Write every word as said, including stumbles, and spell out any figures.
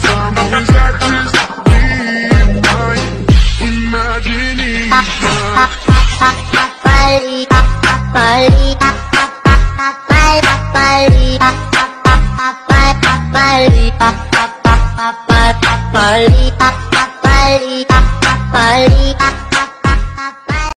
Or is that just me and my imagination? Bali, Bali, Bali, Bali, Bali, Bali, Bali, Bali.